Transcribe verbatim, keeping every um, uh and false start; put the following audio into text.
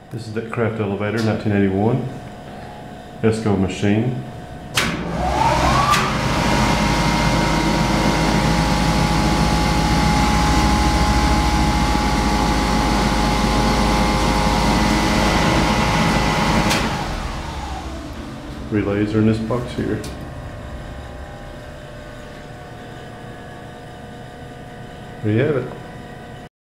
This is that craft elevator, nineteen eighty-one. Esco machine. Relays are in this box here. There you have it.